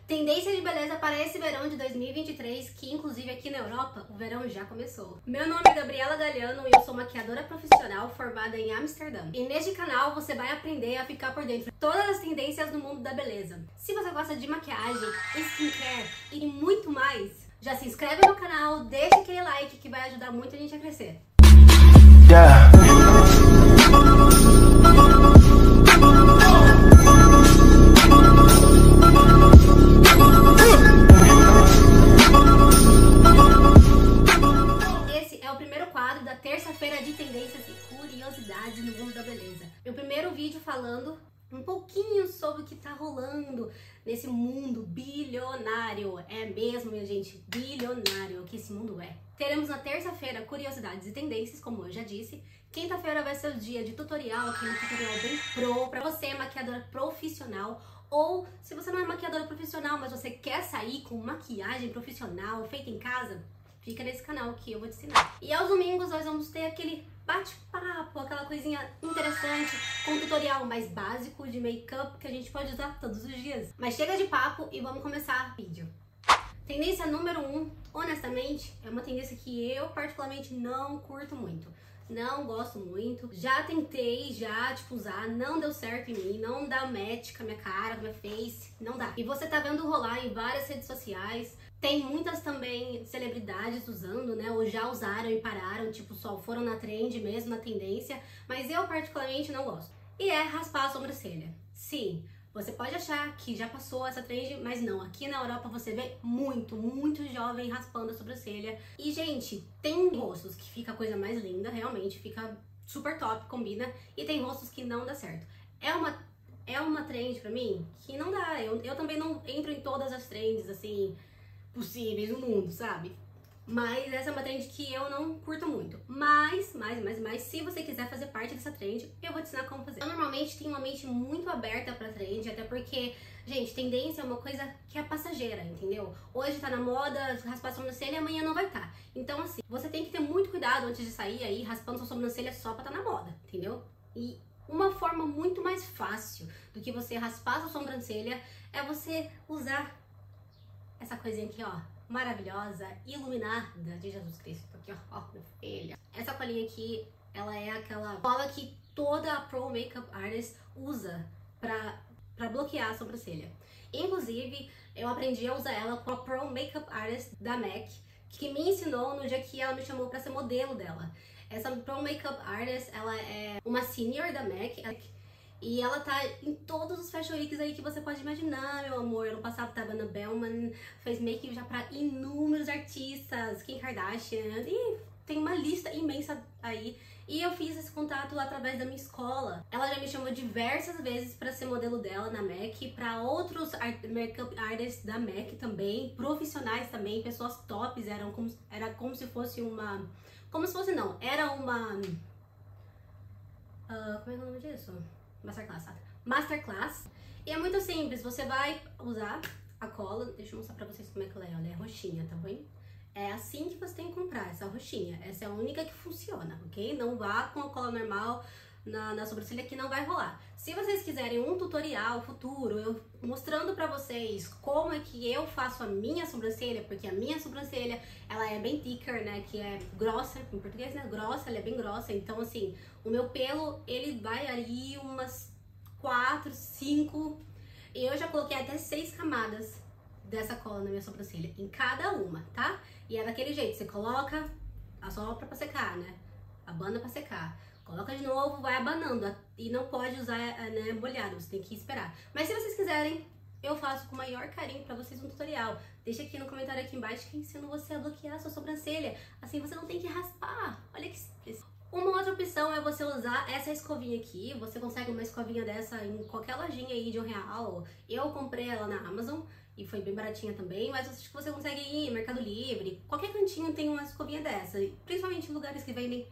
Tendência de beleza para esse verão de 2023, que inclusive aqui na Europa, o verão já começou. Meu nome é Gabriela Galhano e eu sou maquiadora profissional formada em Amsterdã. E neste canal você vai aprender a ficar por dentro de todas as tendências do mundo da beleza. Se você gosta de maquiagem, skincare e muito mais, já se inscreve no canal, deixa aquele like que vai ajudar muito a gente a crescer. Terça-feira de tendências e curiosidades no mundo da beleza. Meu primeiro vídeo falando um pouquinho sobre o que tá rolando nesse mundo bilionário. É mesmo, minha gente, bilionário que esse mundo é. Teremos na terça-feira curiosidades e tendências, como eu já disse. Quinta-feira vai ser o dia de tutorial, aquele tutorial bem pro, pra você, maquiadora profissional. Ou, se você não é maquiadora profissional, mas você quer sair com maquiagem profissional feita em casa, fica nesse canal que eu vou te ensinar. E aos domingos nós vamos ter aquele bate-papo, aquela coisinha interessante, com um tutorial mais básico de make-up que a gente pode usar todos os dias. Mas chega de papo e vamos começar o vídeo. Tendência número 1, honestamente, é uma tendência que eu particularmente não curto muito. Não gosto muito. Já tentei, usar, não deu certo em mim, não dá match com a minha cara, com a minha face, não dá. E você tá vendo rolar em várias redes sociais. Tem muitas também celebridades usando, né, ou já usaram e pararam, só foram na trend mesmo, na tendência, mas eu particularmente não gosto. E é raspar a sobrancelha. Sim, você pode achar que já passou essa trend, mas não. Aqui na Europa você vê muito jovem raspando a sobrancelha. E, gente, tem rostos que fica a coisa mais linda, realmente, fica super top, combina, e tem rostos que não dá certo. É uma trend pra mim que não dá. Eu também não entro em todas as trends, assim, possíveis no mundo, sabe? Mas essa é uma trend que eu não curto muito. Mas, se você quiser fazer parte dessa trend, eu vou te ensinar como fazer. Eu normalmente tenho uma mente muito aberta pra trend, até porque, gente, tendência é uma coisa que é passageira, entendeu? Hoje tá na moda, raspar a sobrancelha e amanhã não vai estar. Então, assim, você tem que ter muito cuidado antes de sair aí raspando sua sobrancelha só pra tá na moda, entendeu? E uma forma muito mais fácil do que você raspar sua sobrancelha é você usar essa coisinha aqui, ó, maravilhosa, iluminada de Jesus Cristo. Aqui, ó, minha filha. Essa colinha aqui, ela é aquela cola que toda Pro Makeup Artist usa pra bloquear a sobrancelha. Inclusive, eu aprendi a usar ela com a Pro Makeup Artist da MAC, que me ensinou no dia que ela me chamou pra ser modelo dela. Essa Pro Makeup Artist, ela é uma senior da MAC, e ela tá em todos os Fashion Weeks aí que você pode imaginar, meu amor. Ano passado tava na Bellman, fez make já pra inúmeros artistas, Kim Kardashian, e tem uma lista imensa aí. E eu fiz esse contato através da minha escola. Ela já me chamou diversas vezes pra ser modelo dela na MAC, pra outros makeup artists da MAC também, profissionais também, pessoas tops, era como se fosse uma... Como se fosse não, era uma... como é o nome disso? Masterclass. E é muito simples, você vai usar a cola, deixa eu mostrar pra vocês como é que ela é, olha, é roxinha, tá bom? É assim que você tem que comprar, essa roxinha, essa é a única que funciona, ok? Não vá com a cola normal na sobrancelha que não vai rolar. Se vocês quiserem um tutorial futuro, eu mostrando pra vocês como é que eu faço a minha sobrancelha, porque a minha sobrancelha, ela é bem thicker, né, que é grossa, em português, né, grossa, ela é bem grossa, então assim, o meu pelo, ele vai ali umas 4, 5, e eu já coloquei até 6 camadas dessa cola na minha sobrancelha, em cada uma, tá? E é daquele jeito, você coloca, assopra pra secar, né, abana pra secar. Coloca de novo, vai abanando e não pode usar, né, molhado, você tem que esperar. Mas se vocês quiserem, eu faço com o maior carinho pra vocês um tutorial. Deixa aqui no comentário aqui embaixo que eu ensino você a bloquear a sua sobrancelha. Assim você não tem que raspar. Olha que simples. Uma outra opção é você usar essa escovinha aqui. Você consegue uma escovinha dessa em qualquer lojinha aí de R$1. Eu comprei ela na Amazon e foi bem baratinha também, mas acho que você consegue ir em Mercado Livre. Qualquer cantinho tem uma escovinha dessa, principalmente em lugares que vendem...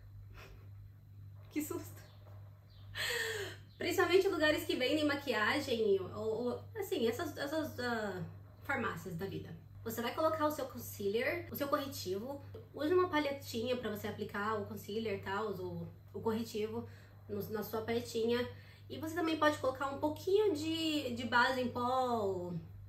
Que susto! Principalmente lugares que vendem maquiagem ou assim, essas farmácias da vida. Você vai colocar o seu concealer, o seu corretivo. Use uma palhetinha pra você aplicar o concealer e tal, o corretivo na sua paletinha. E você também pode colocar um pouquinho de base em pó,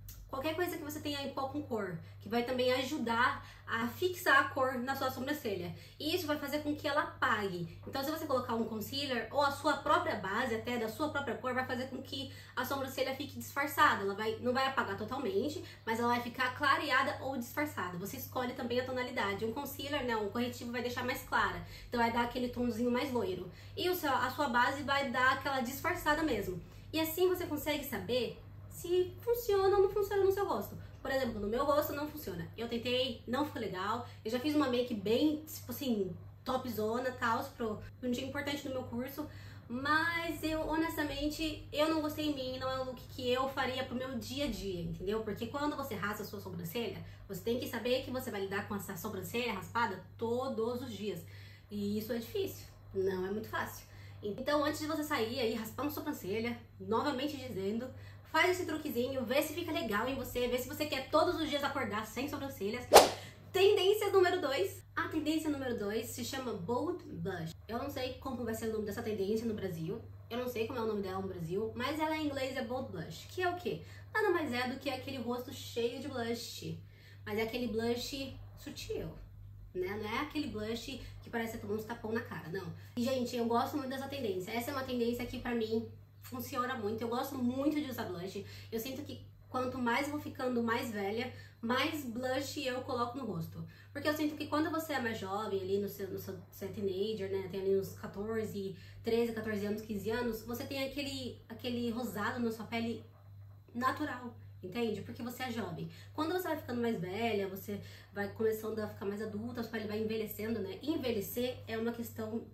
qualquer coisa que você tenha em pó com cor, que vai também ajudar a fixar a cor na sua sobrancelha. E isso vai fazer com que ela apague. Então, se você colocar um concealer ou a sua própria base, até da sua própria cor, vai fazer com que a sobrancelha fique disfarçada. Ela não vai apagar totalmente, mas ela vai ficar clareada ou disfarçada. Você escolhe também a tonalidade. Um concealer, né, um corretivo vai deixar mais clara. Então, vai dar aquele tonzinho mais loiro. E a sua base vai dar aquela disfarçada mesmo. E assim você consegue saber se funciona ou não funciona no seu rosto. Por exemplo, no meu rosto não funciona. Eu tentei, não ficou legal. Eu já fiz uma make bem, tipo assim, topzona, tal, pra um dia importante no meu curso. Mas eu, honestamente, eu não gostei em mim, não é o look que eu faria pro meu dia a dia, entendeu? Porque quando você raspa a sua sobrancelha, você tem que saber que você vai lidar com essa sobrancelha raspada todos os dias. E isso é difícil, não é muito fácil. Então, antes de você sair aí raspando a sobrancelha, novamente dizendo, faz esse truquezinho, vê se fica legal em você, vê se você quer todos os dias acordar sem sobrancelhas. Tendência número 2. A tendência número 2 se chama Bold Blush. Eu não sei como vai ser o nome dessa tendência no Brasil. Eu não sei como é o nome dela no Brasil, mas ela em inglês é Bold Blush. Que é o quê? Nada mais é do que aquele rosto cheio de blush. Mas é aquele blush sutil, né? Não é aquele blush que parece tomar uns tapão na cara, não. E, gente, eu gosto muito dessa tendência. Essa é uma tendência que, pra mim, funciona muito. Eu gosto muito de usar blush. Eu sinto que quanto mais eu vou ficando mais velha, mais blush eu coloco no rosto. Porque eu sinto que quando você é mais jovem, ali no seu teenager, né, tem ali uns 14, 13, 14 anos, 15 anos, você tem aquele rosado na sua pele natural, entende? Porque você é jovem. Quando você vai ficando mais velha, você vai começando a ficar mais adulta, a sua pele vai envelhecendo, né? E envelhecer é uma questão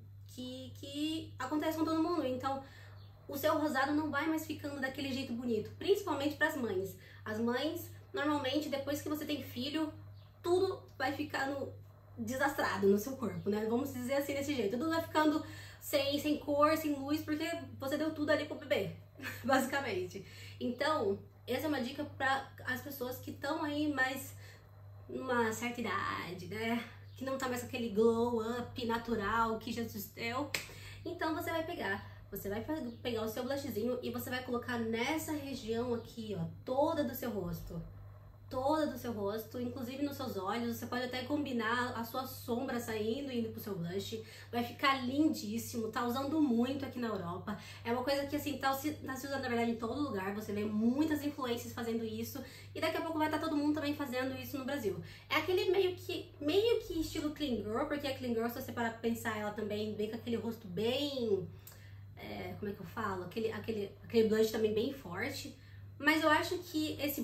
que acontece com todo mundo, então o seu rosado não vai mais ficando daquele jeito bonito, principalmente para as mães. As mães, normalmente, depois que você tem filho, tudo vai ficando desastrado no seu corpo, né? Vamos dizer assim, desse jeito. Tudo vai ficando sem cor, sem luz, porque você deu tudo ali pro bebê, basicamente. Então, essa é uma dica para as pessoas que estão aí mais numa certa idade, né? Que não tá mais aquele glow up natural que Jesus deu. Então, você vai pegar o seu blushzinho e você vai colocar nessa região aqui, ó, toda do seu rosto, inclusive nos seus olhos. Você pode até combinar a sua sombra saindo e indo pro seu blush, vai ficar lindíssimo. Tá usando muito aqui na Europa, é uma coisa que assim, tá se usando na verdade em todo lugar, você vê muitas influências fazendo isso e daqui a pouco vai estar todo mundo também fazendo isso no Brasil. É aquele meio que estilo clean girl, porque a clean girl, se você parar pra pensar, ela também vem com aquele rosto bem... como é que eu falo? Aquele blush também bem forte. Mas eu acho que esse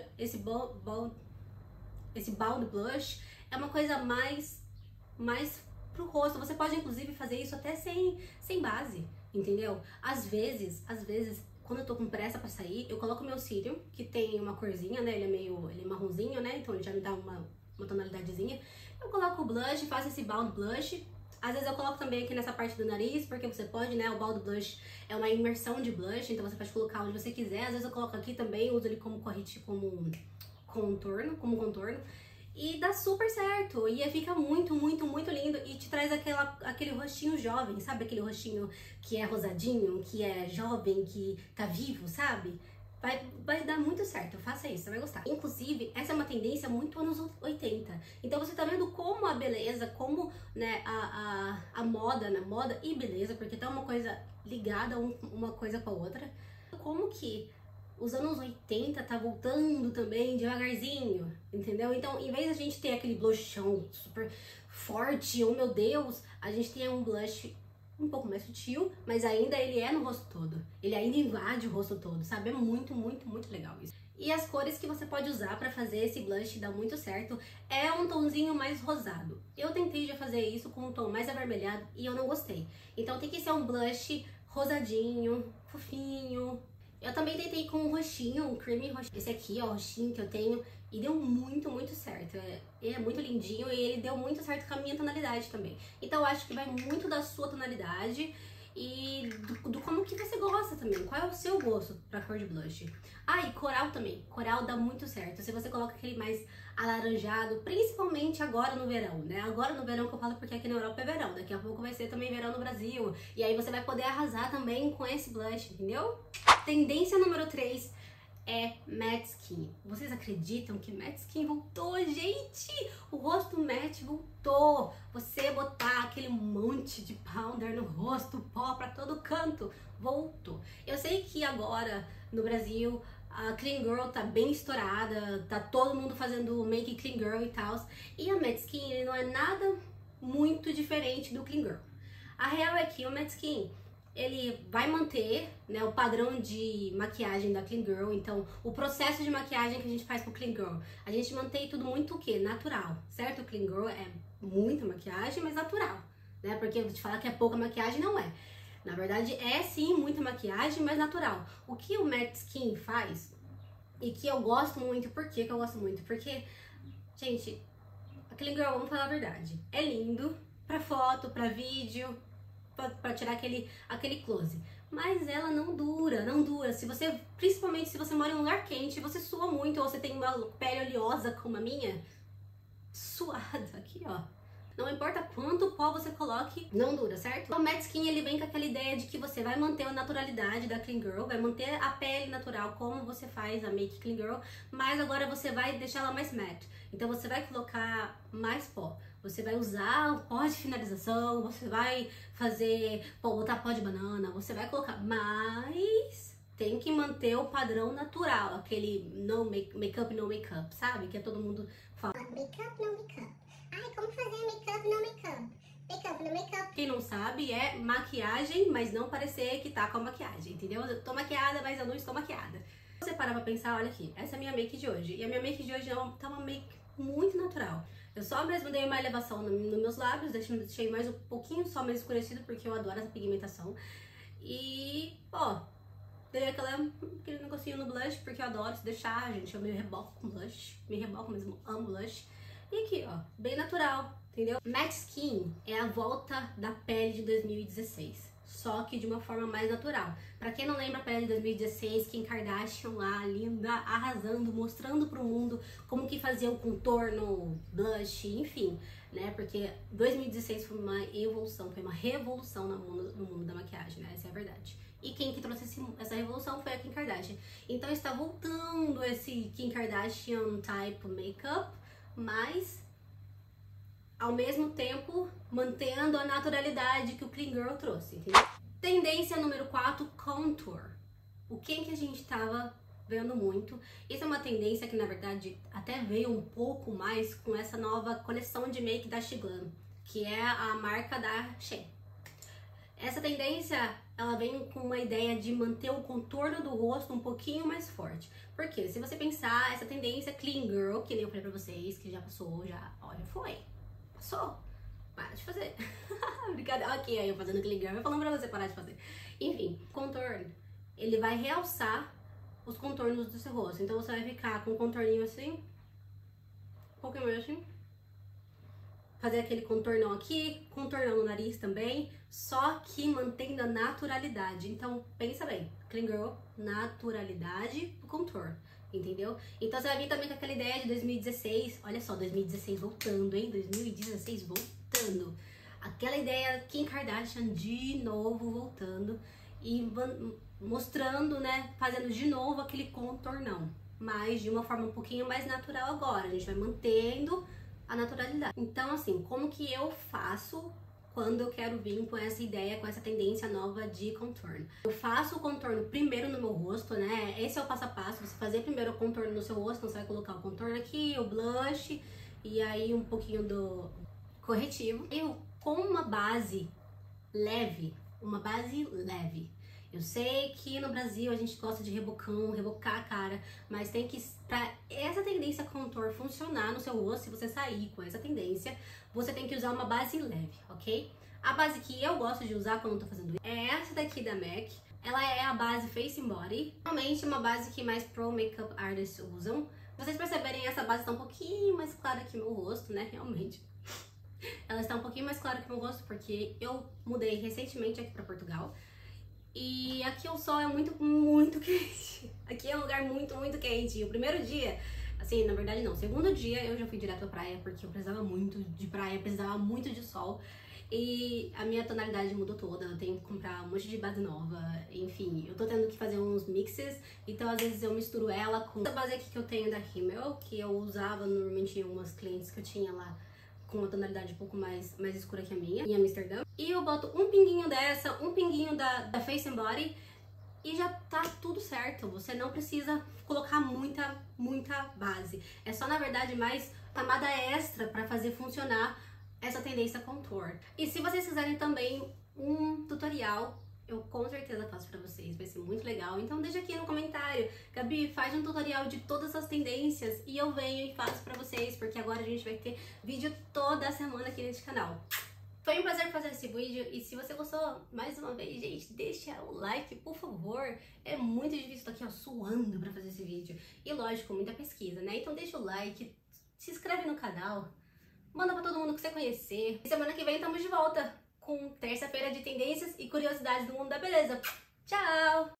Bold Blush é uma coisa mais pro rosto. Você pode inclusive fazer isso até sem base, entendeu? Às vezes, quando eu tô com pressa pra sair, eu coloco meu cílio, que tem uma corzinha, né? Ele é marronzinho, né? Então ele já me dá uma tonalidadezinha. Eu coloco o blush, faço esse Bold Blush. Às vezes eu coloco também aqui nessa parte do nariz, porque você pode, né? O Bold Blush é uma imersão de blush, então você pode colocar onde você quiser. Às vezes eu coloco aqui também, uso ele como corretivo, como contorno. E dá super certo. E fica muito, muito, muito lindo. E te traz aquele rostinho jovem, sabe? Aquele rostinho que é rosadinho, que é jovem, que tá vivo, sabe? Vai dar muito certo, faça isso, você vai gostar. Inclusive, essa é uma tendência muito anos 80. Então você tá vendo como a beleza, como, né, a moda, né, moda e beleza, porque tá uma coisa ligada uma coisa com a outra. Como que os anos 80 tá voltando também devagarzinho, entendeu? Então, em vez de a gente ter aquele blushão super forte, oh meu Deus, a gente tem um blush um pouco mais sutil, mas ainda ele é no rosto todo. Ele ainda invade o rosto todo, sabe? É muito, muito, muito legal isso. E as cores que você pode usar pra fazer esse blush dar muito certo é um tonzinho mais rosado. Eu tentei já fazer isso com um tom mais avermelhado e eu não gostei. Então tem que ser um blush rosadinho, fofinho. Eu também tentei com um roxinho, um creamy roxinho. Esse aqui, ó, o roxinho que eu tenho. E deu muito, muito certo. Ele é muito lindinho e ele deu muito certo com a minha tonalidade também. Então eu acho que vai muito da sua tonalidade e do como que você gosta também. Qual é o seu gosto pra cor de blush? Ah, e coral também. Coral dá muito certo. Se você coloca aquele mais alaranjado, principalmente agora no verão, né? Agora no verão que eu falo porque aqui na Europa é verão. Daqui a pouco vai ser também verão no Brasil. E aí você vai poder arrasar também com esse blush, entendeu? Tendência número 3 é Matte Skin. Vocês acreditam que Matte Skin voltou, gente? O rosto matte voltou. Você botar aquele monte de powder no rosto, pó pra todo canto, voltou. Eu sei que agora no Brasil a Clean Girl tá bem estourada, tá todo mundo fazendo make Clean Girl e tal. E a Matte Skin ele não é nada muito diferente do Clean Girl. A real é que o Matte Skin ele vai manter, né, o padrão de maquiagem da Clean Girl. Então, o processo de maquiagem que a gente faz pro Clean Girl, a gente mantém tudo muito o quê? Natural, certo? O Clean Girl é muita maquiagem, mas natural, né? Porque eu vou te falar que é pouca maquiagem, não é. Na verdade, é sim muita maquiagem, mas natural. O que o Matte Skin faz, e que eu gosto muito, por que eu gosto muito? Porque, gente, a Clean Girl, vamos falar a verdade, é lindo pra foto, pra vídeo, pra tirar aquele close. Mas ela não dura. Se você, principalmente se você mora em um lugar quente, você sua muito, ou você tem uma pele oleosa como a minha, suada aqui, ó. Não importa quanto pó você coloque, não dura, certo? O Matte Skin, ele vem com aquela ideia de que você vai manter a naturalidade da Clean Girl, vai manter a pele natural como você faz a make Clean Girl, mas agora você vai deixar ela mais matte. Então você vai colocar mais pó. Você vai usar o pó de finalização, você vai botar pó de banana, você vai colocar, mas tem que manter o padrão natural, aquele no make-up, no make-up, sabe? Que todo mundo fala. Make-up, no make-up. Ai, como fazer make-up, no make-up? Make-up, no make-up. Quem não sabe é maquiagem, mas não parecer que tá com a maquiagem, entendeu? Eu tô maquiada, mas eu não estou maquiada. Se você parar pra pensar, olha aqui, essa é a minha make de hoje. E a minha make de hoje tá uma make muito natural. Eu só mesmo dei uma elevação nos meus lábios, deixei mais um pouquinho só mais escurecido, porque eu adoro essa pigmentação. E, ó, dei aquele negocinho no blush, porque eu adoro se deixar, gente. Eu me reboco com blush, mesmo, amo blush. E aqui, ó, bem natural, entendeu? Matte Skin é a volta da pele de 2016. Só que de uma forma mais natural. Pra quem não lembra a pele de 2016, Kim Kardashian lá, linda, arrasando, mostrando pro mundo como que fazia o contorno, blush, enfim, né? Porque 2016 foi uma evolução, foi uma revolução no mundo da maquiagem, né? Essa é a verdade. E quem que trouxe essa revolução foi a Kim Kardashian. Então está voltando esse Kim Kardashian type makeup, mas ao mesmo tempo mantendo a naturalidade que o Clean Girl trouxe, entendeu? Tendência número 4, contour. O que a gente tava vendo muito. Isso é uma tendência que na verdade até veio um pouco mais com essa nova coleção de make da Shiglam, que é a marca da Shein. Essa tendência, ela vem com uma ideia de manter o contorno do rosto um pouquinho mais forte. Porque se você pensar, essa tendência Clean Girl, que nem eu falei pra vocês, que já passou, já foi. Passou? Para de fazer. Brincadeira. Ok, aí eu fazendo Clean Girl, eu falando pra você parar de fazer. Enfim, contorno. Ele vai realçar os contornos do seu rosto. Então você vai ficar com um contorninho assim, um pouquinho mais assim. Fazer aquele contornão aqui, contornão no nariz também, só que mantendo a naturalidade. Então, pensa bem, Clean Girl, naturalidade do contorno, entendeu? Então você vai vir também com aquela ideia de 2016, olha só, 2016 voltando, hein? 2016 voltando. Aquela ideia Kim Kardashian de novo voltando e mostrando, né, fazendo de novo aquele contornão, mas de uma forma um pouquinho mais natural agora. A gente vai mantendo a naturalidade. Então, assim, como que eu faço quando eu quero vir com essa ideia, com essa tendência nova de contorno? Eu faço o contorno primeiro no meu rosto, né? Esse é o passo a passo. Você fazer primeiro o contorno no seu rosto, então você vai colocar o contorno aqui, o blush e aí um pouquinho do corretivo. Eu com uma base leve, Eu sei que no Brasil a gente gosta de rebocar a cara, mas tem que, pra essa tendência contour funcionar no seu rosto, se você sair com essa tendência, você tem que usar uma base leve, ok? A base que eu gosto de usar quando eu tô fazendo isso é essa daqui da MAC. Ela é a base Face and Body, realmente uma base que mais pro makeup artists usam. Vocês perceberem, essa base tá um pouquinho mais clara que o meu rosto, né, realmente. Ela está um pouquinho mais clara que o meu rosto porque eu mudei recentemente aqui pra Portugal. E aqui o sol é muito quente. Aqui é um lugar muito quente. E o primeiro dia, assim, na verdade não, o segundo dia eu já fui direto pra praia porque eu precisava muito de praia, precisava muito de sol. e a minha tonalidade mudou toda, eu tenho que comprar um monte de base nova, enfim, eu tô tendo que fazer uns mixes, então às vezes eu misturo ela com essa base aqui que eu tenho da Rimmel, que eu usava normalmente em algumas clientes que eu tinha lá com uma tonalidade um pouco mais escura que a minha, em Amsterdã. E eu boto um pinguinho dessa, um pinguinho da Face and Body e já tá tudo certo. Você não precisa colocar muita base. É só, na verdade, mais camada extra pra fazer funcionar essa tendência contour. E se vocês quiserem também um tutorial, eu com certeza faço pra vocês, vai ser muito legal. Então deixa aqui no comentário, Gabi, faz um tutorial de todas as tendências e eu venho e faço pra vocês, porque agora a gente vai ter vídeo toda semana aqui nesse canal. Foi um prazer fazer esse vídeo e se você gostou, mais uma vez, gente, deixa o like, por favor. É muito difícil estar aqui, ó, suando pra fazer esse vídeo. E lógico, muita pesquisa, né? Então deixa o like, se inscreve no canal, manda pra todo mundo que você conhecer. E semana que vem estamos de volta com terça-feira de tendências e curiosidades do mundo da beleza. Tchau!